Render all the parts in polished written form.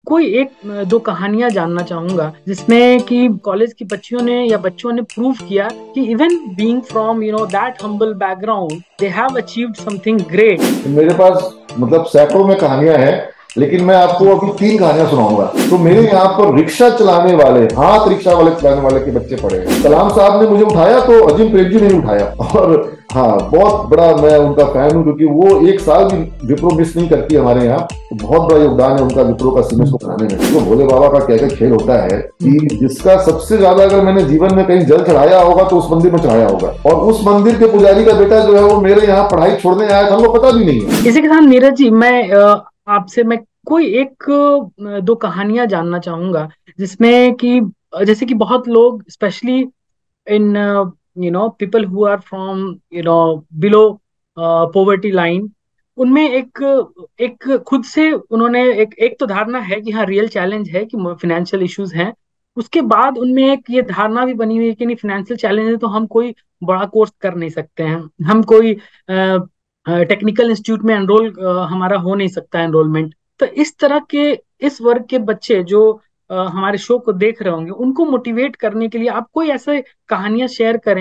कोई एक दो कहानियां जानना चाहूंगा जिसमें कि कॉलेज की बच्चियों ने या बच्चों ने प्रूव किया कि even being from that humble background they have achieved something great. मेरे पास मतलब सैकड़ों में कहानियां हैं, लेकिन मैं आपको अभी तीन कहानियां सुनाऊंगा। तो मेरे यहाँ पर रिक्शा चलाने वाले, हाथ रिक्शा वाले चलाने वाले के बच्चे पड़े हैं। कलाम साहब ने मुझे उठाया तो अजीम प्रेमजी ने नहीं उठाया। और हाँ, बहुत बड़ा मैं उनका फैन हूँ, क्योंकि वो एक साल भी विप्रो मिस नहीं करती हमारे यहाँ। तो बहुत बड़ा योगदान है उनका विप्रो का सीमेंस को बनाने में। तो भोले बाबा का क्या क्या खेल होता है कि जिसका सबसे ज्यादा अगर मैंने जीवन में कहीं जल चढ़ाया होगा तो उस मंदिर में चढ़ाया होगा। और उस मंदिर के पुजारी का बेटा जो है वो मेरे यहाँ पढ़ाई छोड़ने आया था, हमको पता भी नहीं है। इसी के साथ नीरज जी, आपसे मैं कोई एक दो कहानियां जानना चाहूंगा जिसमें कि जैसे कि बहुत लोग specially in people who are from below poverty line, उनमें एक एक खुद से उन्होंने एक एक तो धारणा है कि हाँ रियल चैलेंज है कि फाइनेंशियल इश्यूज हैं। उसके बाद उनमें एक ये धारणा भी बनी हुई है कि नहीं, फाइनेंशियल चैलेंज है तो हम कोई बड़ा कोर्स कर नहीं सकते हैं, हम कोई टेक्निकल इंस्टीट्यूट में एनरोल हमारा हो नहीं सकता एनरोलमेंट। तो इस तरह के इस वर्ग के बच्चे जो हमारे शो को देख रहे होंगे, उनको मोटिवेट करने के लिए आप कोई ऐसे कहानियां शेयर करें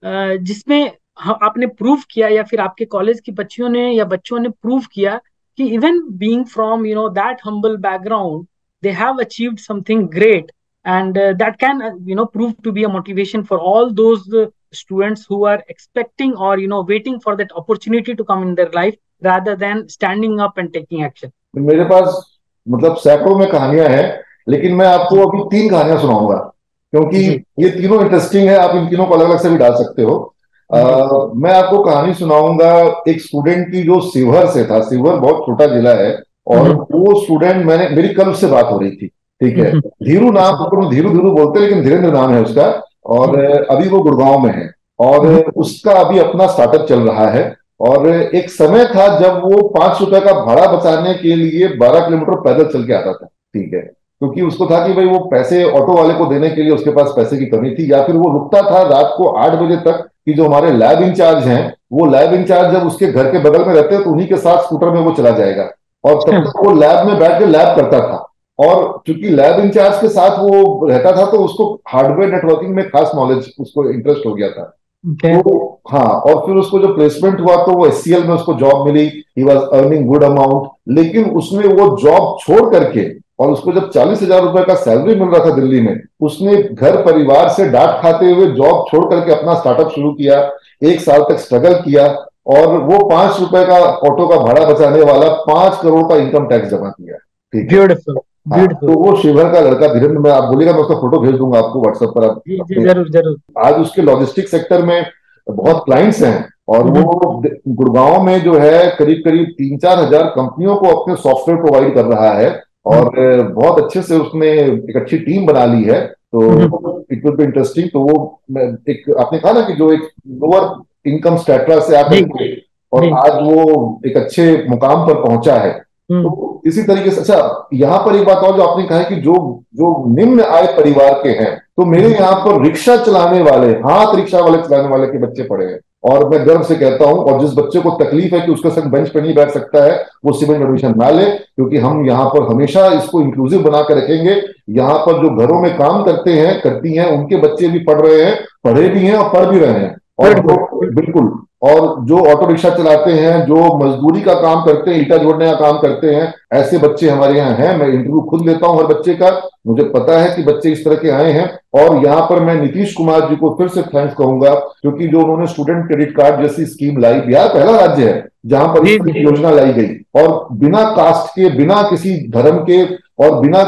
जिसमें आपने प्रूव किया या फिर आपके कॉलेज की बच्चियों ने या बच्चों ने प्रूव किया कि even being from that humble background they have achieved something great, and that can prove to be a motivation for all those students who are expecting or waiting for that opportunity to come in their life rather than standing up and taking action। मेरे पास मतलब सैकड़ों में कहानियां हैं, लेकिन मैं आपको जी अभी तीन कहानियां सुनाऊंगा, क्योंकि जी ये तीनों इंटरेस्टिंग है। आप इन तीनों को अलग अलग से भी डाल सकते हो। जी। मैं आपको कहानी सुनाऊंगा एक स्टूडेंट की जो शिवहर से था। शिवहर बहुत छोटा जिला है। और हम्म वो स्टूडेंट, मैंने मेरी कल उससे बात हो रही थी, ठीक है। हम्म। धीरू नाम, अच्छा। उसको धीरू धीरू बोलते हैं, लेकिन धीरेन्द्र नाम है उसका। और अभी वो गुड़गांव में है। और हम्म उसका अभी अपना स्टार्टअप चल रहा है। और एक समय था जब वो 5 रुपए का भाड़ा बचाने के लिए 12 किलोमीटर पैदल चल के आता था, ठीक है। क्योंकि उसको था कि भाई वो पैसे ऑटो वाले को देने के लिए उसके पास पैसे की कमी थी, या फिर वो रुकता था रात को 8 बजे तक कि जो हमारे लैब इंचार्ज हैं, वो लैब इंचार्ज जब उसके घर के बगल में रहते हैं तो उन्हीं के साथ स्कूटर में वो चला जाएगा। और तब तक वो लैब में बैठ के लैब करता था। और चूंकि लैब इंचार्ज के साथ वो रहता था तो उसको हार्डवेयर नेटवर्किंग में खास नॉलेज, उसको इंटरेस्ट हो गया था। ओके। तो हाँ, और फिर उसको जो प्लेसमेंट हुआ तो वो एचसीएल में उसको जॉब मिली। He was earning good amount. लेकिन उसने वो जॉब छोड़ करके, और उसको जब 40,000 रुपए का सैलरी मिल रहा था दिल्ली में, उसने घर परिवार से डांट खाते हुए जॉब छोड़ करके अपना स्टार्टअप शुरू किया। 1 साल तक स्ट्रगल किया। और वो 5 रुपए का ऑटो का भाड़ा बचाने वाला 5 करोड़ का इनकम टैक्स जमा किया, ठीक है। ब्यूटीफुल। हाँ, ब्यूटीफुल। तो वो शिवहर का लड़का धीरेन्द्र, मैं आप बोलिएगा मैं उसका फोटो भेज दूंगा आपको व्हाट्सएप पर। आप जी जी, अपने, जरूर जरूर। आज उसके लॉजिस्टिक सेक्टर में हम्म बहुत क्लाइंट्स हैं। और वो हम्म गुड़गांव में जो है करीब करीब 3-4 हजार कंपनियों को अपने सॉफ्टवेयर प्रोवाइड कर रहा है। और हम्म बहुत अच्छे से उसने एक अच्छी टीम बना ली है। तो hmm. It will be interesting. तो वो एक आपने कहा ना कि जो एक लोअर इनकम स्ट्रेटा से जी आकर के और जी। आज वो एक अच्छे मुकाम पर पहुंचा है। हम्म तो इसी तरीके से, अच्छा यहाँ पर एक बात और जो आपने कहा है कि जो जो निम्न आय परिवार के हैं, तो मेरे हम्म। यहाँ पर रिक्शा चलाने वाले, हाथ रिक्शा वाले चलाने वाले के बच्चे पड़े हैं। और मैं गर्व से कहता हूं, और जिस बच्चे को तकलीफ है कि उसके संग बेंच पर नहीं बैठ सकता है, वो सिविल एडमिशन ना ले, क्योंकि हम यहाँ पर हमेशा इसको इंक्लूसिव बना कर रखेंगे। यहाँ पर जो घरों में काम करते हैं, करती हैं, उनके बच्चे भी पढ़ रहे हैं, पढ़े भी हैं और पढ़ भी रहे हैं। और ब्यूटीफुल। जो बिल्कुल, और जो ऑटो रिक्शा चलाते हैं, जो मजदूरी का काम करते हैं, ईटा जोड़ने का काम करते हैं, ऐसे बच्चे हमारे यहाँ हैं। मैं इंटरव्यू खुद लेता हूं हर बच्चे का। मुझे पता है कि बच्चे इस तरह के आए हैं। और यहाँ पर मैं नीतीश कुमार जी को फिर से थैंक्स कहूंगा, क्योंकि जो उन्होंने स्टूडेंट क्रेडिट कार्ड जैसी स्कीम लाई, बिहार पहला राज्य है जहां पर इस जी तरह की जी। योजना लाई गई। और बिना कास्ट के, बिना किसी धर्म के, और बिना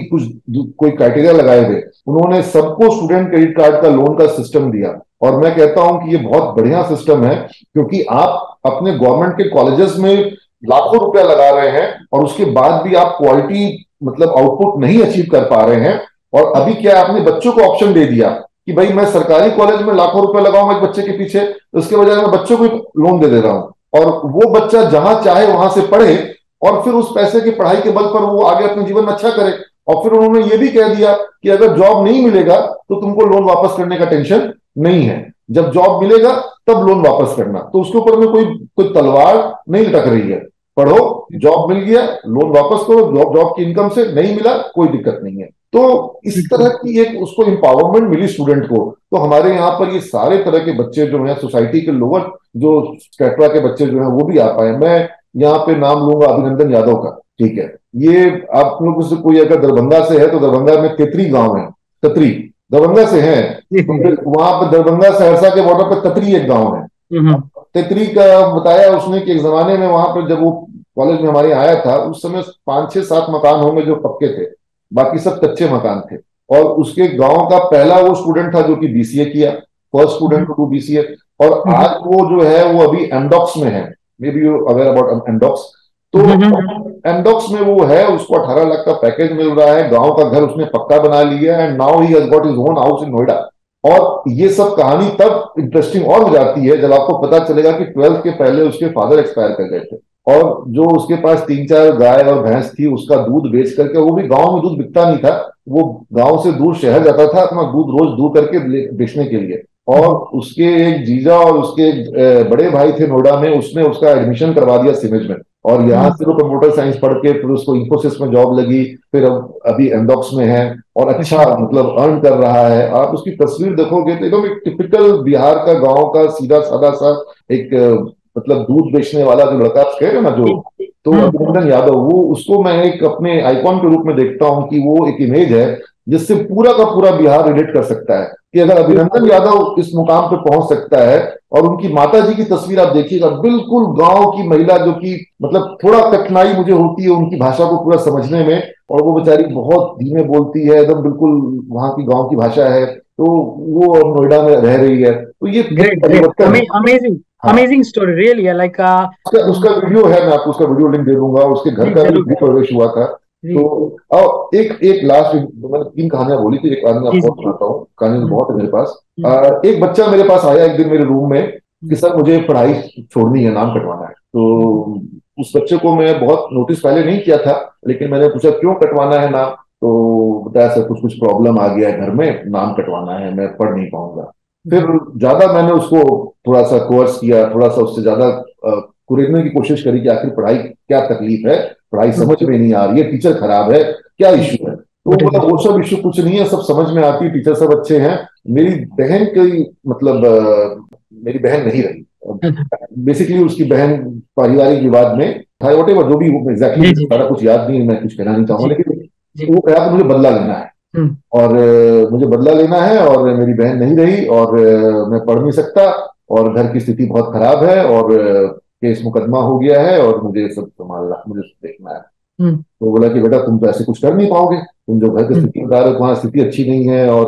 कोई क्राइटेरिया लगाए हुए उन्होंने सबको स्टूडेंट क्रेडिट कार्ड का लोन का सिस्टम दिया। और मैं कहता हूं कि ये बहुत बढ़िया सिस्टम है, क्योंकि आप अपने गवर्नमेंट के कॉलेजेस में लाखों रुपया लगा रहे हैं और उसके बाद भी आप क्वालिटी मतलब आउटपुट नहीं अचीव कर पा रहे हैं। और अभी क्या आपने बच्चों को ऑप्शन दे दिया कि भाई मैं सरकारी कॉलेज में लाखों रुपए लगाऊंगा एक बच्चे के पीछे, तो उसके बजाय मैं बच्चों को लोन दे रहा हूं। और वो बच्चा जहां चाहे वहां से पढ़े, और फिर उस पैसे की पढ़ाई के बल पर वो आगे अपने जीवन में अच्छा करे। और फिर उन्होंने ये भी कह दिया कि अगर जॉब नहीं मिलेगा तो तुमको लोन वापस करने का टेंशन नहीं है, जब जॉब मिलेगा तब लोन वापस करना। तो उसके ऊपर में कोई कोई तलवार नहीं लटक रही है। पढ़ो, जॉब मिल गया लोन वापस करो, जॉब जॉब की इनकम से, नहीं मिला कोई दिक्कत नहीं है। तो इस तरह की एक उसको एम्पावरमेंट मिली स्टूडेंट को। तो हमारे यहाँ पर ये सारे तरह के बच्चे जो हैं, सोसाइटी के लोअर जो स्ट्रेटा के बच्चे जो हैं वो भी आ पाए। मैं यहाँ पे नाम लूंगा अभिनंदन यादव का, ठीक है। ये आप लोगों से कोई अगर दरभंगा से है तो दरभंगा में तेतरी गांव है, ततरी, दरभंगा से है तो फिर वहां पर दरभंगा सहरसा के बॉर्डर पर ततरी एक गांव है। तेतरी का बताया उसने कि एक जमाने में वहां पर जब वो कॉलेज में हमारे आया था उस समय 5 6 7 मकान होंगे जो पक्के थे, बाकी सब कच्चे मकान थे। और उसके गांव का पहला वो स्टूडेंट था जो कि बीसीए किया, फर्स्ट स्टूडेंट टू बीसीए। और आज वो जो है वो अभी एमडॉक्स में है, maybe you aware about Amdocs. तो एमडॉक्स में वो है, उसको 18 लाख का पैकेज मिल रहा है, गांव का घर उसने पक्का बना लिया है, and now he has got his own house in Noida. और ये सब कहानी तब इंटरेस्टिंग और हो जाती है जब आपको पता चलेगा कि 12th के पहले उसके फादर एक्सपायर कर गए थे, और जो उसके पास 3 4 गाय और भैंस थी उसका दूध बेच करके, वो भी गांव में दूध बिकता नहीं था, वो गांव से दूर शहर जाता था अपना दूध रोज दूर करके बेचने के लिए। और उसके एक जीजा और उसके एक बड़े भाई थे नोएडा में, उसने उसका एडमिशन करवा दिया सिमेज में, और यहाँ से वो कंप्यूटर साइंस पढ़ के फिर उसको इंफोसिस में जॉब लगी, फिर अब अभी एमडॉक्स में है और अच्छा मतलब अर्न कर रहा है। आप उसकी तस्वीर देखोगे तो एकदम एक टिपिकल बिहार का गांव का सीधा साधा सा एक मतलब दूध बेचने वाला जो लड़का आप कह रहे हो ना जो, तो अभिनंदन यादव, वो उसको मैं एक अपने आइकॉन के रूप में देखता हूं कि वो एक इमेज है जिससे पूरा का पूरा बिहार रिलेट कर सकता है कि अगर अभिनंदन यादव इस मुकाम पे पहुंच सकता है। और उनकी माता जी की तस्वीर आप देखिएगा, बिल्कुल गांव की महिला जो कि मतलब थोड़ा कठिनाई मुझे होती है उनकी भाषा को पूरा समझने में, और वो बेचारी बहुत धीमे बोलती है एकदम, बिल्कुल वहां की गांव की भाषा है, तो वो अब नोएडा में रह रही है। तो ये ग्रेट ग्रेट, परिवर्तन है। अमेजिंग, हाँ, अमेजिंग स्टोरी रियली, लाइक उसका वीडियो है, मैं आपको उसका वीडियो लिंक दे दूंगा, उसके घर जी का भी जरूर गृह प्रवेश हुआ था। जी तो और एक एक लास्ट, मैंने 3 कहानियां बोली थी, एक कहानी जी आपको और जी। सुनाता हूँ, कहानी तो बहुत है मेरे पास। हम्म, एक बच्चा मेरे पास आया एक दिन मेरे रूम में कि सर मुझे पढ़ाई छोड़नी है, नाम कटवाना है। तो उस बच्चे को मैं बहुत नोटिस पहले नहीं किया था, लेकिन मैंने पूछा क्यों कटवाना है नाम, तो बताया सर कुछ कुछ प्रॉब्लम आ गया है घर में, नाम कटवाना है, मैं पढ़ नहीं पाऊंगा। फिर ज्यादा मैंने उसको थोड़ा सा कोर्स किया, थोड़ा सा उससे ज्यादा कुरेदने की कोशिश करी कि आखिर पढ़ाई क्या तकलीफ है, पढ़ाई समझ में नहीं आ रही है, टीचर खराब है, क्या इश्यू है। तो what is मतलब it? वो सब इश्यू कुछ नहीं है, सब समझ में आती है, टीचर सब अच्छे हैं। मेरी बहन की मतलब मेरी बहन नहीं रही, बेसिकली उसकी बहन पारिवारिक विवाद में था, वट एवर जो भी एग्जैक्टली जी मुझे जी सारा कुछ याद नहीं है, मैं कुछ कहना नहीं चाहूंगा, जी जी। लेकिन वो कहा कि मुझे बदला लेना है, हम्म और मुझे बदला लेना है, और मेरी बहन नहीं रही, और मैं पढ़ नहीं सकता, और घर की स्थिति बहुत खराब है, और केस मुकदमा हो गया है, और मुझे सब संभालना, मुझे सब देखना है। हम्म तो बोला कि बेटा तुम तो ऐसे कुछ कर नहीं पाओगे, तुम जो घर की हम्म स्थिति बता रहे हो तुम्हारी स्थिति अच्छी नहीं है, और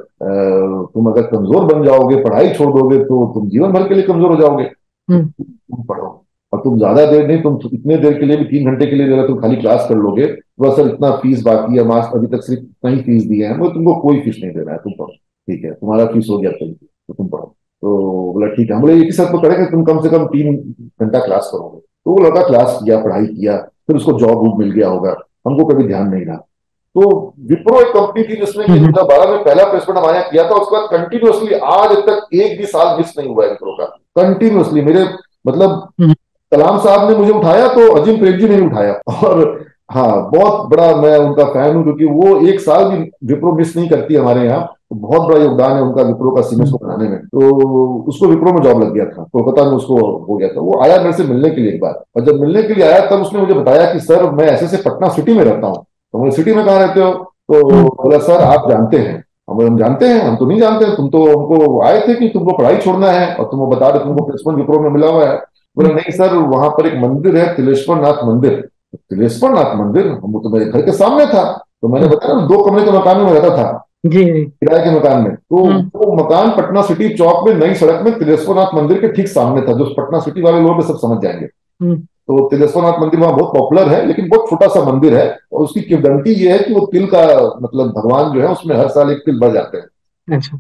तुम अगर कमजोर बन जाओगे, पढ़ाई छोड़ दोगे तो तुम जीवन भर के लिए कमजोर हो जाओगे, तो हम्म तुम पढ़ो। और तुम ज्यादा देर नहीं, तुम इतने देर के लिए भी, 3 घंटे के लिए अगर तुम खाली क्लास कर लोगे तो बस सर इतना फीस बाकी है, मास अभी तक सिर्फ इतना ही फीस दिए हैं, वो तुमको कोई फीस नहीं देना है, तुम पढ़ो, ठीक है तुम्हारा फीस हो गया तो तुम पढ़ो। तो बोला ठीक है, हम बोले एक ही शर्त तो करेंगे तुम कम से कम 3 घंटा क्लास करोगे। तो वो लड़का क्लास किया, पढ़ाई किया, फिर उसको जॉब वूब मिल गया होगा, हमको कभी ध्यान नहीं रहा। तो विप्रो एक कंपनी थी जिसमें कि हम्म 2012 में पहला प्लेसमेंट हमारे यहाँ किया था, उसके बाद कंटिन्यूअसली आज तक एक भी साल मिस नहीं हुआ है विप्रो का, कंटिन्यूअसली मेरे मतलब हम्म कलाम साहब ने मुझे उठाया तो अजीम प्रेमजी ने उठाया। और हाँ, बहुत बड़ा मैं उनका फैन हूँ, क्योंकि वो एक साल भी विप्रो मिस नहीं करती हमारे यहाँ, तो बहुत बड़ा योगदान है उनका विप्रो का सीमेंस को बनाने में। तो उसको विप्रो में जॉब लग गया था, कोलकाता में उसको हो गया था। वो आया मेरे से मिलने के लिए एक बार, और जब मिलने के लिए आया तब उसने मुझे बताया कि सर मैं ऐसे से पटना सिटी में रहता हूँ। तो मुझे सिटी में कहाँ रहते हो, तो बोला सर आप जानते हैं। हम जानते हैं, हम तो नहीं जानते, तुम तो हमको आए थे कि तुमको पढ़ाई छोड़ना है और तुम बता रहे तुमको प्लेसमेंट विप्रो में मिला हुआ है। बोला नहीं सर, वहां पर एक मंदिर है तिलेश्वर नाथ मंदिर। तिलेश्वर नाथ मंदिर, हम तो मेरे घर के सामने था। तो मैंने बताया ना 2 कमरे के मकान में रहता था, जी जी। किराए के मकान में। तो वो मकान पटना सिटी चौक में नई सड़क में तिलेश्वर नाथ मंदिर के ठीक सामने था, जो पटना सिटी वाले लोग सब समझ जाएंगे। हम्म तो तिलेश्वर नाथ मंदिर वहां बहुत पॉपुलर है, लेकिन बहुत छोटा सा मंदिर है, और उसकी किंवदंती ये है कि वो तिल का मतलब भगवान जो है उसमें हर साल एक तिल बढ़ जाते हैं। अच्छा।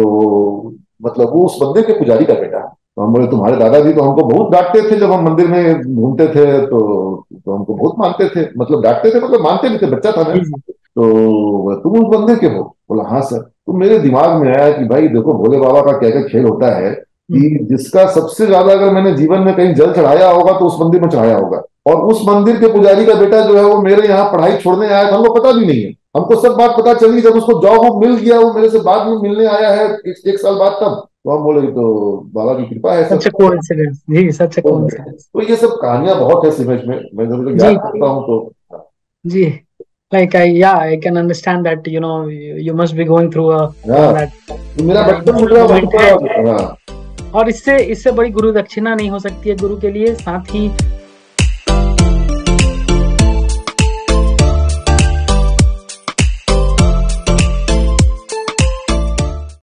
तो मतलब वो उस मंदिर के पुजारी का बेटा है। तो हम बोले तुम्हारे दादाजी तो हमको बहुत डांटते थे जब हम मंदिर में घूमते थे, तो हमको बहुत मानते थे, मतलब डांटते थे मतलब मानते भी थे, बच्चा था मैं। जी जी। तो तुम उस मंदिर के हो? बोला हाँ सर। तो मेरे दिमाग में आया कि भाई देखो भोले बाबा का क्या क्या खेल होता है, कि जिसका सबसे ज्यादा अगर मैंने जीवन में कहीं जल चढ़ाया होगा तो उस मंदिर में चढ़ाया होगा। और उस मंदिर के पुजारी का बेटा जो है वो मेरे यहाँ पढ़ाई छोड़ने आया था, हमको पता भी नहीं है। हमको सब बात पता चली जब उसको जॉब वो मिल गया, वो मेरे से बाद में मिलने आया है एक साल बाद, तब तो हम बोले तो बाबा की कृपा है सच सब। कोइंसिडेंस जी, सच कोइंसिडेंस। तो ये सब कहानियां बहुत है सिमेज में, मैं जब जब जी याद करता हूँ तो। जी, like I can understand that you must be going through a हाँ, that मेरा बचपन emotional गुजरा वहीं moment है। पर। हाँ और इससे इससे बड़ी गुरु दक्षिणा नहीं हो सकती है गुरु के लिए। साथ ही